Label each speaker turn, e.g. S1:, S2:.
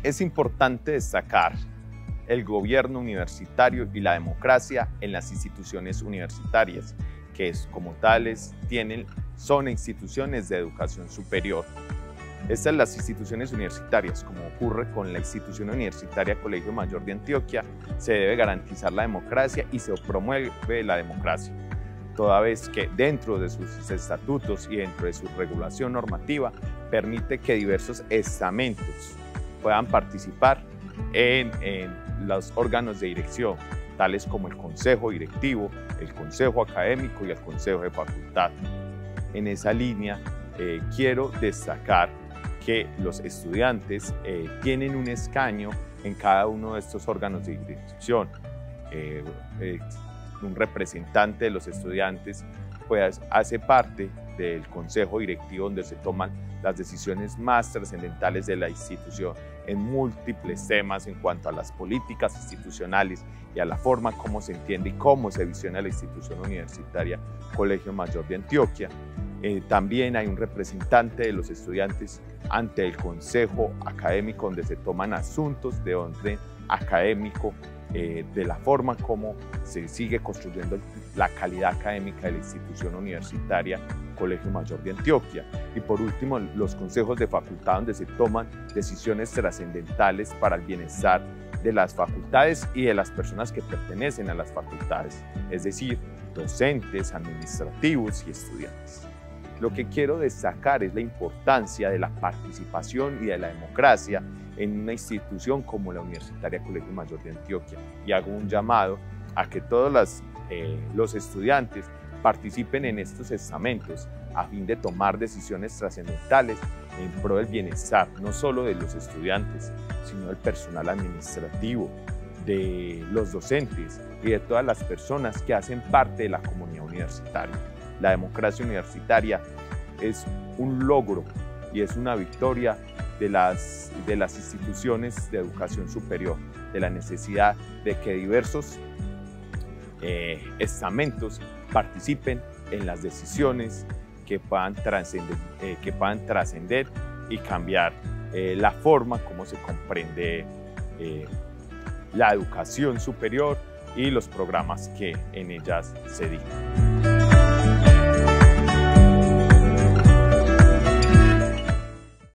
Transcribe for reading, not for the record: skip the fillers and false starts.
S1: Es importante destacar el gobierno universitario y la democracia en las instituciones universitarias, que como tales son instituciones de educación superior. Estas las instituciones universitarias, como ocurre con la institución universitaria Colegio Mayor de Antioquia, se debe garantizar la democracia y se promueve la democracia, toda vez que dentro de sus estatutos y dentro de su regulación normativa permite que diversos estamentos puedan participar en los órganos de dirección, tales como el consejo directivo, el consejo académico y el consejo de facultad. En esa línea quiero destacar que los estudiantes tienen un escaño en cada uno de estos órganos de dirección. Un representante de los estudiantes pues hace parte del consejo directivo, donde se toman las decisiones más trascendentales de la institución en múltiples temas en cuanto a las políticas institucionales y a la forma como se entiende y cómo se visiona la institución universitaria Colegio Mayor de Antioquia. También hay un representante de los estudiantes ante el consejo académico, donde se toman asuntos de orden académico, de la forma como se sigue construyendo la calidad académica de la institución universitaria Colegio Mayor de Antioquia. Y por último, los consejos de facultad, donde se toman decisiones trascendentales para el bienestar de las facultades y de las personas que pertenecen a las facultades, es decir, docentes, administrativos y estudiantes. Lo que quiero destacar es la importancia de la participación y de la democracia en una institución como la Universitaria Colegio Mayor de Antioquia, y hago un llamado a que todos los estudiantes participen en estos estamentos a fin de tomar decisiones trascendentales en pro del bienestar no solo de los estudiantes, sino del personal administrativo, de los docentes y de todas las personas que hacen parte de la comunidad universitaria. La democracia universitaria es un logro y es una victoria de las instituciones de educación superior, de la necesidad de que diversos estamentos participen en las decisiones que puedan trascender y cambiar la forma como se comprende la educación superior y los programas que en ellas se dictan.